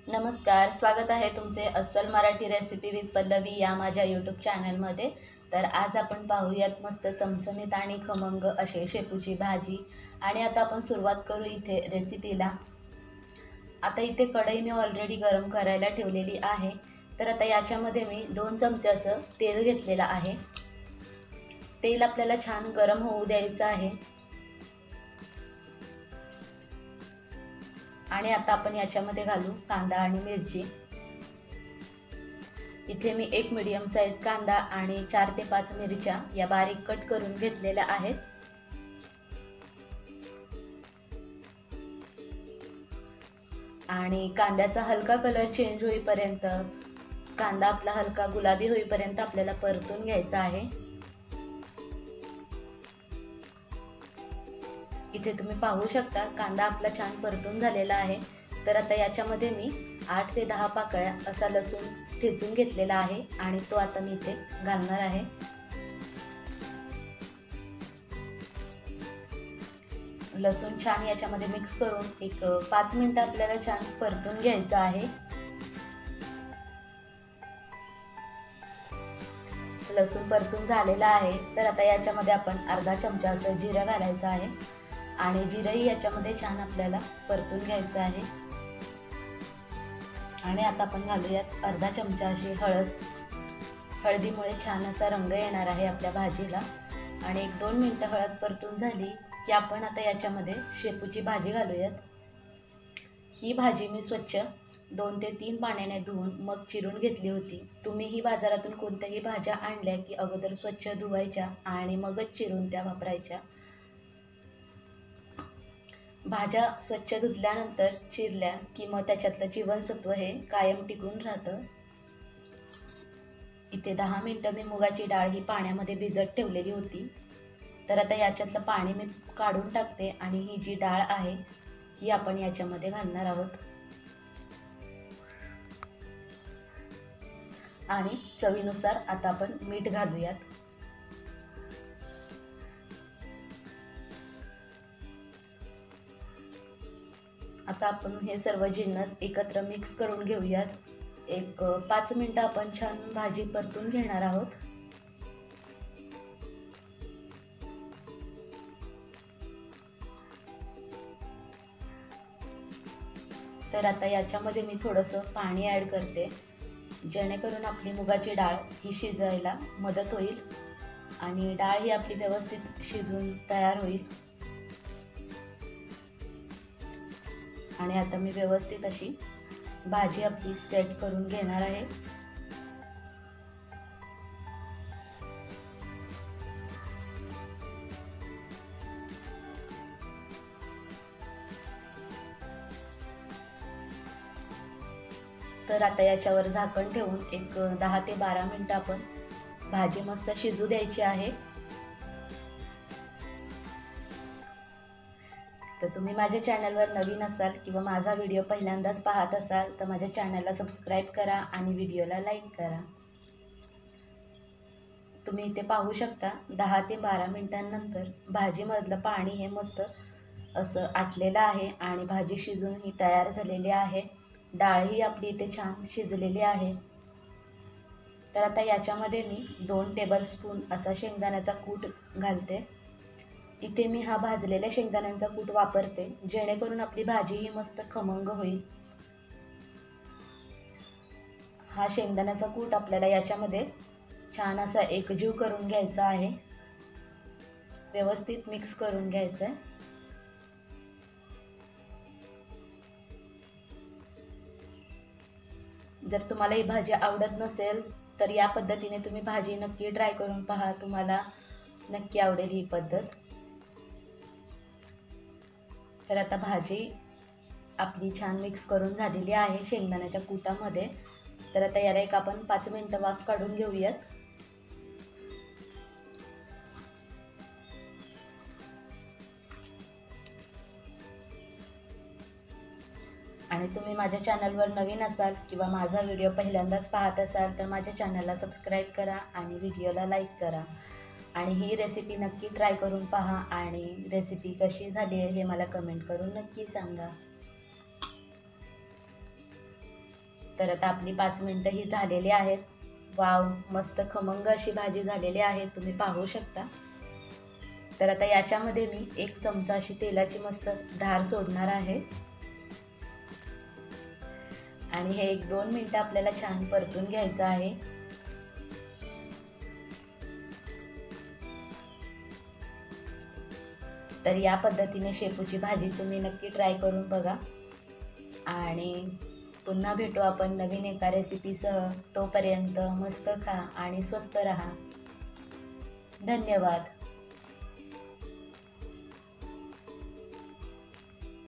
नमस्कार, स्वागत आहे तुमचे अस्सल मराठी रेसिपी विथ पल्लवी या माझ्या यूट्यूब चॅनलमध्ये। तर आज आपण पाहूयात मस्त चमचमीत आणि खमंग असे शेपूची भाजी। आणि आता आपण सुरुवात करू इथे रेसिपीला। आता इथे कढई मी ऑलरेडी गरम करायला ठेवलेली आहे। तर आता याच्यामध्ये मी 2 चमचे असं तेल घेतलेलं आहे। तेल आपल्याला छान गरम होऊ द्यायचं आहे। आणि आता आपण याच्यामध्ये घालू कांदा आणि मिरची। इथे मी एक मीडियम साइज कांदा आणि 4 ते 5 मिरच्या या बारीक कट करून घेतलेल्या आहेत। आणि कांद्याचा हलका कलर चेंज होईपर्यंत, कांदा आपला हलका गुलाबी होईपर्यंत आपल्याला परतून घ्यायचा आहे। इथे तुम्ही पाहू शकता कांदा आपला छान परतून झालेला आहे। तर आता याच्यामध्ये मी 8 ते 10 पाकळ्या असा लसूण ठेचून घेतलेला आहे आणि तो आता मी इथे घालणार आहे। लसूण छान याच्यामध्ये मिक्स करून एक 5 मिनिटं आपल्याला छान परतून घ्यायचं आहे। लसूण परतून झालेला आहे। तर आता याच्यामध्ये आपण अर्धा चमचा असं जिरं घालायचं आहे आणि जिरंही याच्यामध्ये छान आपल्याला परतून घ्यायचं आहे। आणि आता आपण घालूयात अर्धा चमचा अशी हळद। हळदीमुळे छान असा रंग येणार आहे आपल्या भाजीला। आणि 1-2 मिनिटं हळद परतून झाली की आपण आता याच्यामध्ये शेपूची भाजी घालूयात। ही भाजी मी स्वच्छ 2 ते 3 पाण्याने धुवून मग चिरून घेतली होती। तुम्हीही बाजारातून कोणत्याही भाज्या आणल्या की अगोदर स्वच्छ धुवायच्या आणि मगच चिरून त्या वापरायच्या। भाज्या स्वच्छ धुतल्यानंतर चिरल्या की मग त्याच्यातलं जीवनसत्व हे कायम टिकून राहतं। इथे 10 मिनिटं मी मुगाची डाळ ही पाण्यामध्ये भिजत ठेवलेली होती। तर आता याच्यातलं पाणी मी काढून टाकते आणि ही जी डाळ आहे ही आपण याच्यामध्ये घालणार आहोत। आणि चवीनुसार आता आपण मीठ घालूयात। आता आपण हे सर्व जिन्नस एकत्र मिक्स करून घेऊयात। एक 5 मिनिटं आपण छान भाजी परतून घेणार आहोत। तर आता याच्यामध्ये मी थोडंसं पाणी ॲड करते, जेणेकरून आपली मुगाची डाळ ही शिजायला मदत होईल आणि डाळ ही आपली व्यवस्थित शिजून तयार होईल। आणि आता मी व्यवस्थित अशी भाजी आपली सेट करून घेणार आहे। तर आता याच्यावर झाकण ठेवून एक 10 ते 12 मिनिटं आपण भाजी मस्त शिजू द्यायची आहे। तर तुम्ही माझ्या चॅनलवर नवीन असाल किंवा माझा व्हिडिओ पहिल्यांदाच पाहत असाल तर माझ्या चॅनलला सबस्क्राईब करा आणि व्हिडिओला लाईक करा। तुम्ही इथे पाहू शकता 10 ते 12 मिनिटांनंतर भाजीमधलं पाणी हे मस्त असं आटलेलं आहे आणि भाजी शिजून ही तयार झालेली आहे। डाळही आपली इथे छान शिजलेली आहे। तर आता याच्यामध्ये मी 2 टेबलस्पून असा शेंगदाण्याचा कूट घालते। इथे मी हा भाजलेल्या शेंगदाण्यांचा कूट वापरते, जेणेकरून आपली भाजी ही मस्त खमंग होईल। हा शेंगदाण्याचा कूट आपल्याला याच्यामध्ये छान असा एकजीव करून घ्यायचा आहे, व्यवस्थित मिक्स करून घ्यायचं आहे। जर तुम्हाला ही भाजी आवडत नसेल तर या पद्धतीने तुम्ही भाजी नक्की ट्राय करून पहा, तुम्हाला नक्की आवडेल ही पद्धत। तर आता भाजी आपली छान मिक्स करून झालेली आहे शेंगदाण्याच्या कूटामध्ये। तर आता याला एक आपण 5 मिनिटं वाफ काढून घेऊयात। आणि तुम्ही माझ्या चॅनलवर नवीन असाल किंवा माझा व्हिडिओ पहिल्यांदाच पाहत असाल तर माझ्या चॅनलला सबस्क्राईब करा आणि व्हिडिओला लाईक करा। आणि ही रेसिपी नक्की ट्राय करून पहा आणि रेसिपी कशी झाली आहे हे मला कमेंट करून नक्की सांगा। तर आता आपली 5 मिनटं ही झालेली आहेत. वाव, मस्त खमंग अशी भाजी झालेली आहे, तुम्ही पाहू शकता. तर आता याच्यामध्ये मी 1 चमचा अशी तेलाची मस्त धार सोडणार आहे आणि हे 1-2 मिनिटं आपल्याला छान परतून घ्यायचं आहे. तर या पद्धतीने शेपूची भाजी तुम्ही नक्की ट्राय करून बघा आणि पुन्हा भेटू आपण नवीन एका रेसिपीसह. तोपर्यंत मस्त खा आणि स्वस्त रहा. धन्यवाद.